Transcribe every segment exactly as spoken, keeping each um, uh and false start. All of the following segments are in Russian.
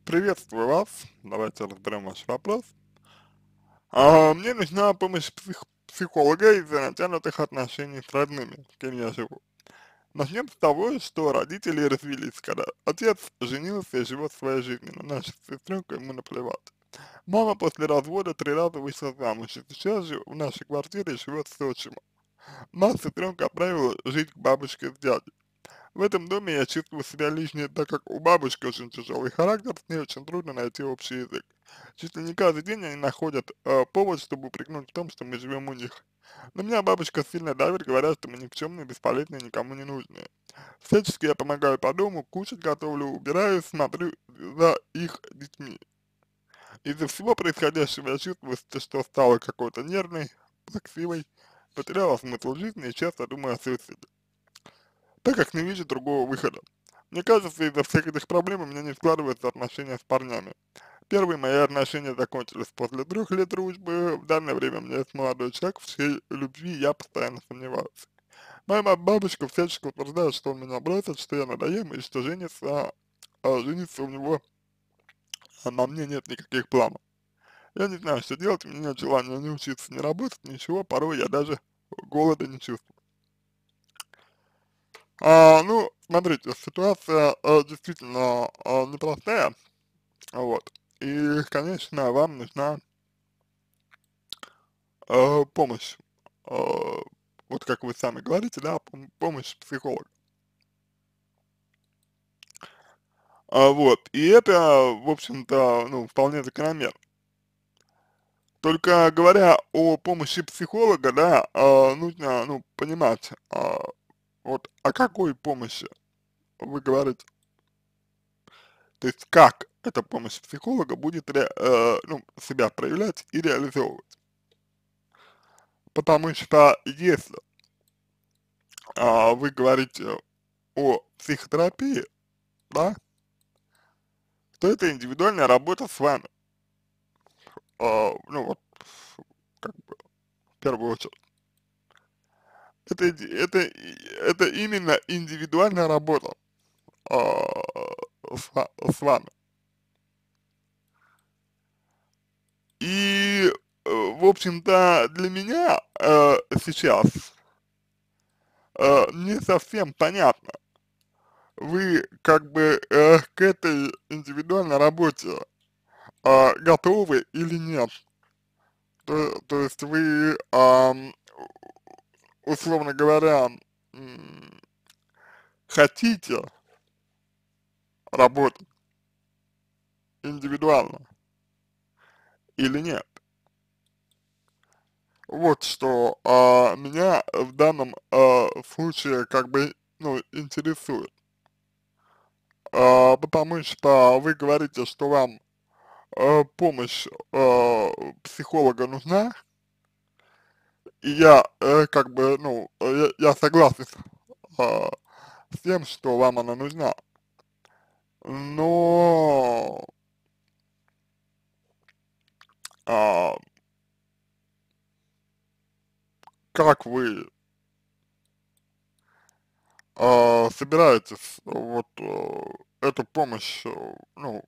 Приветствую вас. Давайте разберем ваш вопрос. А, мне нужна помощь псих- психолога из-за натянутых отношений с родными, с кем я живу. Начнем с того, что родители развелись, когда отец женился и живет своей жизнью, но наша сестренка ему наплевать. Мама после развода три раза вышла замуж, и сейчас же в нашей квартире живет с отчимом. Нас сестренка отправила жить к бабушке с дядей. В этом доме я чувствую себя лишней, так как у бабушки очень тяжелый характер, с ней очень трудно найти общий язык. Чуть ли не каждый день они находят э, повод, чтобы упрекнуть в том, что мы живем у них. На меня бабушка сильно давит, говорят, что мы никчемные, бесполезные, никому не нужные. Всячески я помогаю по дому, кушать готовлю, убираю, смотрю за их детьми. Из-за всего происходящего я чувствую, что что стала какой-то нервной, плаксивой, потеряла смысл жизни и часто думаю о суициде, так как не вижу другого выхода. Мне кажется, из-за всех этих проблем у меня не складываются отношения с парнями. Первые мои отношения закончились после трех лет дружбы. В данное время у меня есть молодой человек, в чьей любви я постоянно сомневаюсь. Моя ба- бабушка всячески утверждает, что он меня бросит, что я надоем и что женится, а жениться у него а на мне нет никаких планов. Я не знаю, что делать, у меня нет желания ни учиться, ни работать, ничего, порой я даже голода не чувствую. А, ну, смотрите, ситуация э, действительно э, непростая, вот, и, конечно, вам нужна э, помощь, э, вот как вы сами говорите, да, пом- помощь психолога. А, вот, и это, в общем-то, ну, вполне закономерно. Только говоря о помощи психолога, да, а, нужно, ну, понимать, а, вот о какой помощи вы говорите, то есть как эта помощь психолога будет, ре- э, ну, себя проявлять и реализовывать. Потому что если а, вы говорите о психотерапии, да, то это индивидуальная работа с вами, а, ну вот, как бы, в первую очередь. Это, иди- это, и- это именно индивидуальная работа а, с, ва- с вами. И, э, в общем-то, для меня э, сейчас э, не совсем понятно, вы как бы э, к этой индивидуальной работе э, готовы или нет. То, то есть вы, ам, условно говоря, м, хотите работать индивидуально или нет. Вот что а, меня в данном а, случае как бы, ну, интересует. А, потому что вы говорите, что вам а, помощь а, психолога нужна, и я э, как бы, ну, я, я согласен а, с тем, что вам она нужна. Но а, как вы а, собираетесь вот э, эту помощь, э, ну,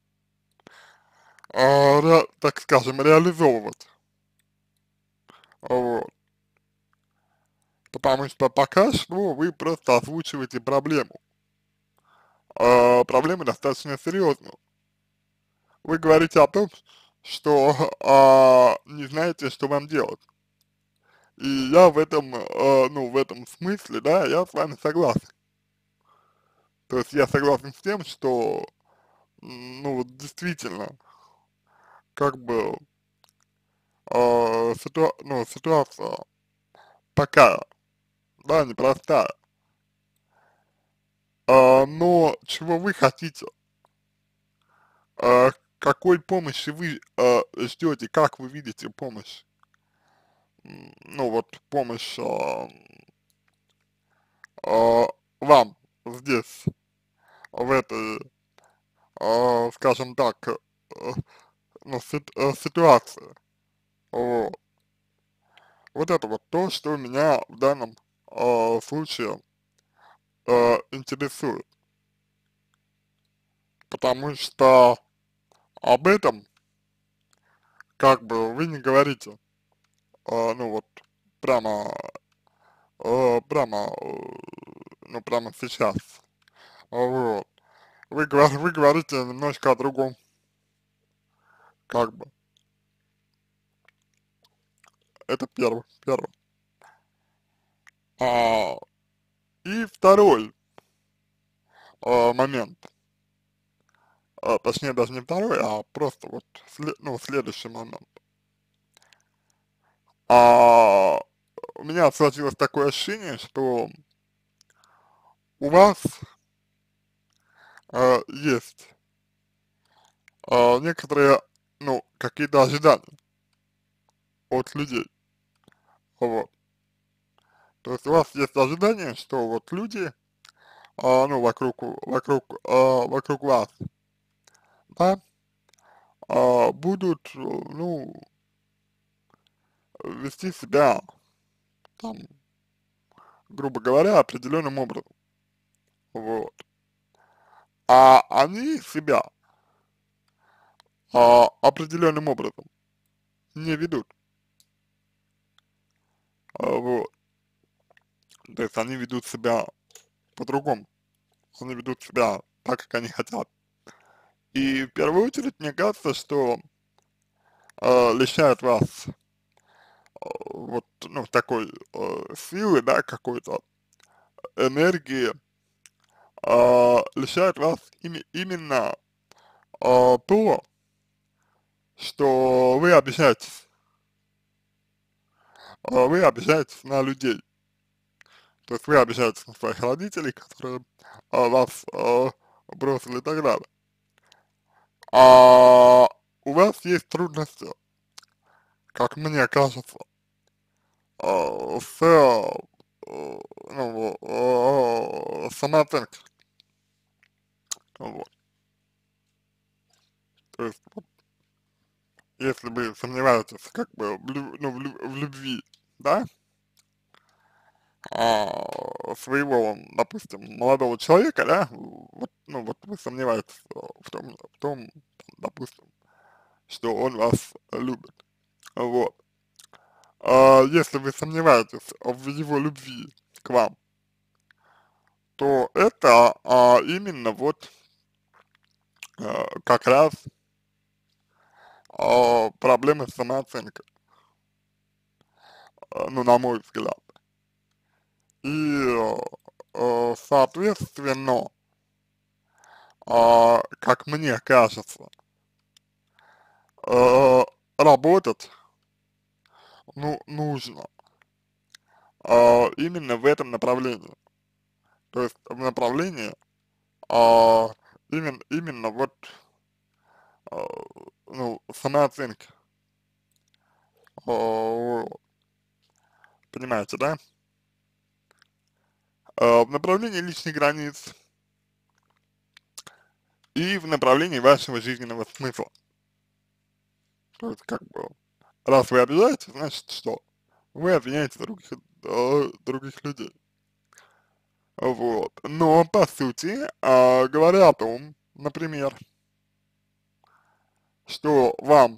а, ре- так скажем, реализовывать? Вот. Потому что пока что вы просто озвучиваете проблему. А, проблема достаточно серьезная. Вы говорите о том, что а, не знаете, что вам делать. И я в этом, э, ну, в этом смысле, да, я с вами согласен. То есть я согласен с тем, что, м, ну, вот действительно, как бы, э, ситуа ну, ситуация такая, да, непростая. А, но чего вы хотите? А, какой помощи вы э, ждете? Как вы видите помощь? М, Ну, вот помощь а, а, вам здесь, в этой, а, скажем так, э, ну, сит- э, ситуации. Вот. Вот это вот то, что меня в данном э, случае э, интересует. Потому что, об этом, как бы вы не говорите, а, ну вот, прямо, э, прямо, э, ну прямо сейчас, вот. Вы, говор- вы говорите немножко о другом, как бы, это первый, первый. А, и второй а, момент, а, точнее даже не второй, а просто вот, сле- ну, следующий момент. А, у меня сложилось такое ощущение, что у вас а, есть а, некоторые, ну, какие-то ожидания от людей, вот. То есть у вас есть ожидание, что вот люди, а, ну, вокруг, вокруг, а, вокруг вас, да, а, будут, э, ну, вести себя, там, грубо говоря, определенным образом, вот. А они себя а, определенным образом не ведут, а, вот. То есть они ведут себя по-другому, они ведут себя так, как они хотят. И в первую очередь, мне кажется, что э, лишает вас э, вот, ну, такой э, силы, да, какой-то энергии, э, лишает вас ими, именно э, то, что вы обижаетесь, э, вы обижаетесь на людей, то есть вы обижаетесь на своих родителей, которые э, вас э, бросили и так далее. А у вас есть трудности, как мне кажется, э, с, э, ну, э, самооценкой, вот. То есть, вот, если вы сомневаетесь, как бы, в, лю- ну, в, лю- в любви, да, а, своего, допустим, молодого человека, да, вот, ну, вот вы сомневаетесь э, в том, в том, допустим, что он вас любит, вот. А если вы сомневаетесь в его любви к вам, то это а, именно вот а, как раз а, проблемы с самооценкой, а, ну, на мой взгляд. И, э, э, соответственно, а, как мне кажется, э, работать, ну, нужно а, именно в этом направлении. То есть в направлении а, именно, именно вот, а, ну, самооценки. А, вот. Понимаете, да? А, в направлении личных границ и в направлении вашего жизненного смысла. То есть, как бы, раз вы обижаете, значит что? Вы обвиняете других, э, других людей. Вот. Но, по сути, а, говоря о том, например, что вам,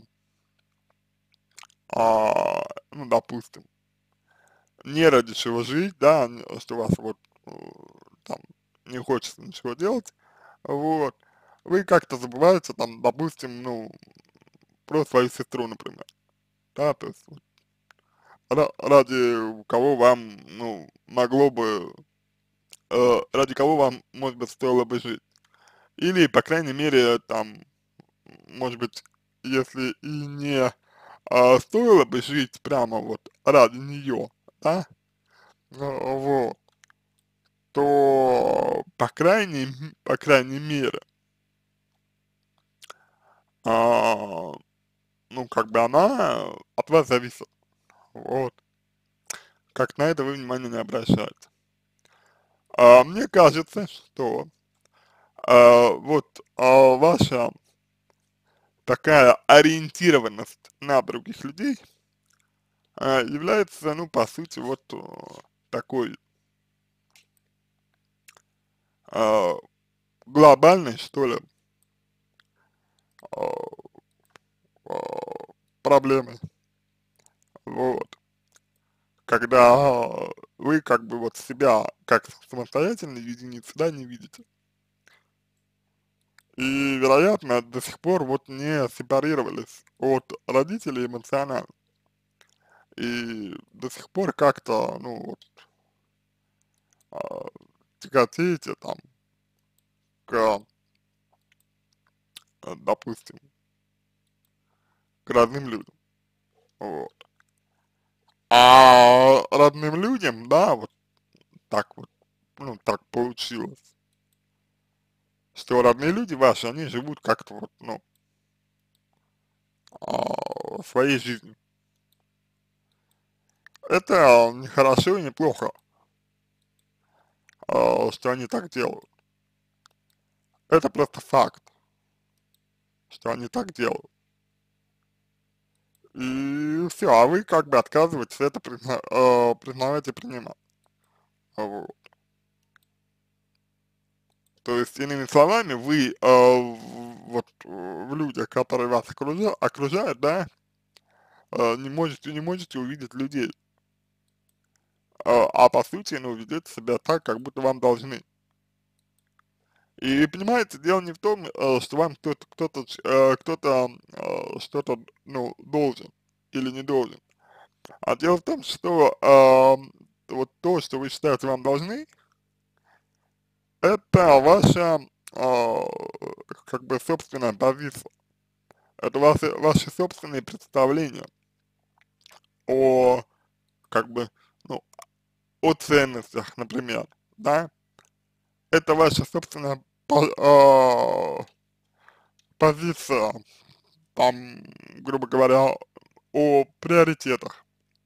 а, ну, допустим, не ради чего жить, да, н- что у вас вот, э, там, не хочется ничего делать, вот, вы как-то забываете, там, допустим, ну, про свою сестру, например, да, то есть, вот, ра- ради кого вам, ну, могло бы, э, ради кого вам, может быть, стоило бы жить. Или, по крайней мере, там, может быть, если и не а, стоило бы жить прямо вот ради нее, да, ну, вот, то, по крайней, м- по крайней мере, а, ну, как бы она от вас зависит, вот, как на это вы внимание не обращаете. А, мне кажется, что а, вот а, ваша такая ориентированность на других людей а, является, ну, по сути, вот э, такой а, глобальной, что ли, проблемой, вот, когда вы как бы вот себя как самостоятельной единицы, да, не видите. И, вероятно, до сих пор вот не сепарировались от родителей эмоционально. И до сих пор как-то, ну, вот, а, тяготеете там к, э, допустим, к родным людям, вот. А родным людям, да, вот так вот, ну, так получилось, что родные люди ваши, они живут как-то вот, ну, а, своей жизнью. Это не хорошо и не плохо, а, что они так делают. Это просто факт, что они так делают. И все, а вы как бы отказываетесь это призна, э, признавать и принимать. Вот. То есть, иными словами, вы, э, в- вот, э, в людях, которые вас окружа, окружают, да, э, не можете, не можете увидеть людей, а, а по сути, ну, ведете себя так, как будто вам должны. И понимаете, дело не в том, э, что вам кто-то, кто-то, ч- э, кто-то э, что-то, ну, должен или не должен, а дело в том, что э, вот то, что вы считаете вам должны, это ваша, э, как бы, собственная позиция, это ваши, ваши собственные представления о, как бы, ну, о ценностях, например, да, это ваша собственная по- а, позиция, там, грубо говоря, о приоритетах,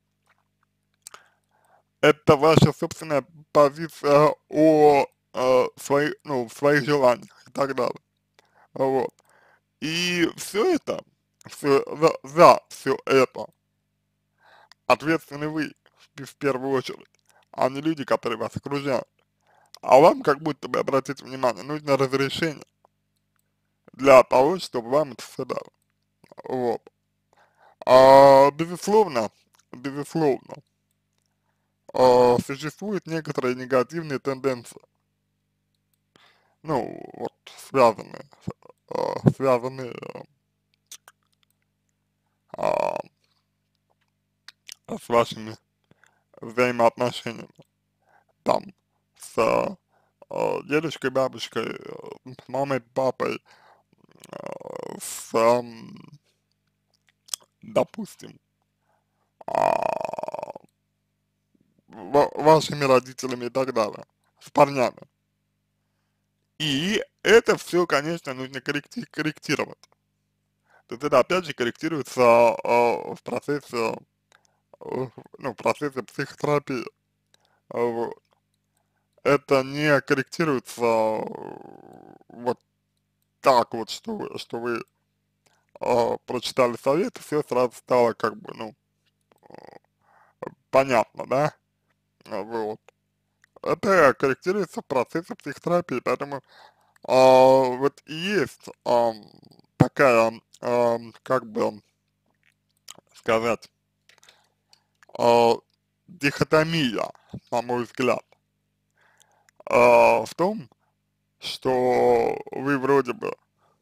это ваша собственная позиция о э, своих, ну, своих желаниях и так далее, вот. И все это, всё, за, за все это ответственны вы в, в первую очередь, а не люди, которые вас окружают. А вам, как будто бы, обратите внимание, нужно разрешение для того, чтобы вам это все дало. Вот. А, безусловно, безусловно, а, существуют некоторые негативные тенденции, ну, вот, связанные, а, связанные а, с вашими взаимоотношениями, там, с а, дедушкой, бабушкой, э, с мамой, папой, а, с, ам, допустим, а, ва- вашими родителями и так далее, с парнями. И это все, конечно, нужно корректи корректировать. То есть это опять же корректируется а, в процессе, э, ну, в процессе психотерапии. А, вот. Это не корректируется э, вот так вот, что вы, что вы а, прочитали совет, и все сразу стало как бы, ну, понятно, да? А, вот. Это корректируется в процессе психотерапии, поэтому а, вот и есть ам, такая, ам, как бы сказать, а, дихотомия, на мой взгляд, а, в том, что вы вроде бы,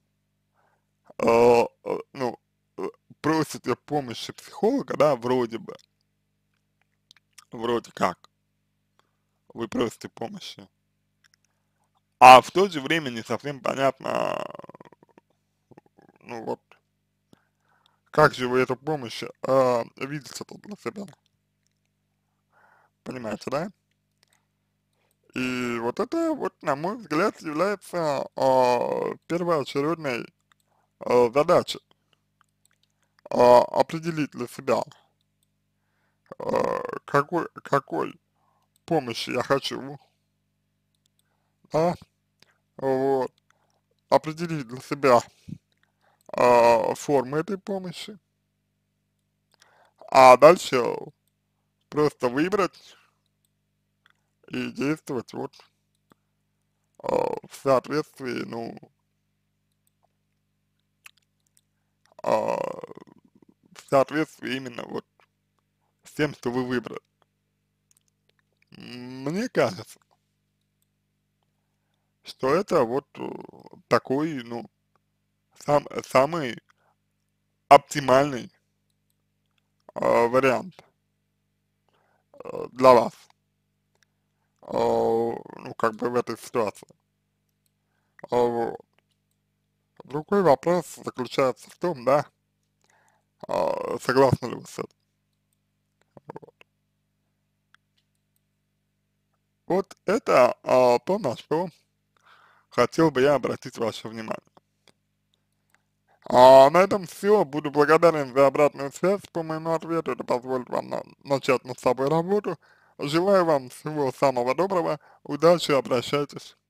а, а, ну, э, просите помощи психолога, да, вроде бы, вроде как, вы просите помощи, а в то же время не совсем понятно, ну вот, как же вы эту помощь а, видите тут для себя, понимаете, да? И вот это, вот, на мой взгляд, является а, первоочередной а, задачей а, определить для себя, а, какой, какой помощи я хочу, да, вот, определить для себя а, формы этой помощи, а дальше просто выбрать и действовать вот а, в соответствии, ну, а, в соответствии именно вот с тем, что вы выбрали. Мне кажется, что это вот э, такой, ну, сам, самый оптимальный э, вариант э, для вас, э, ну, как бы в этой ситуации. А вот. Другой вопрос заключается в том, да, а, согласны ли вы с этим. Вот это а, то, на что хотел бы я обратить ваше внимание. А на этом все. Буду благодарен за обратную связь по моему ответу. Это позволит вам на- начать над собой работу. Желаю вам всего самого доброго. Удачи, обращайтесь.